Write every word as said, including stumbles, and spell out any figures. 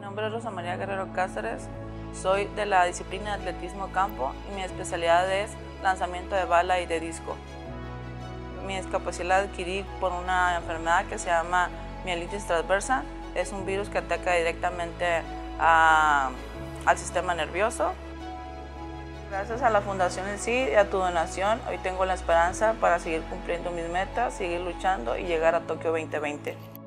nombre es Rosa María Guerrero Cáceres, soy de la disciplina de atletismo campo y mi especialidad es lanzamiento de bala y de disco. Mi discapacidad la adquirí por una enfermedad que se llama mielitis transversa. Es un virus que ataca directamente a, al sistema nervioso. Gracias a la Fundación El Sí y a tu donación, hoy tengo la esperanza para seguir cumpliendo mis metas, seguir luchando y llegar a Tokio veinte veinte.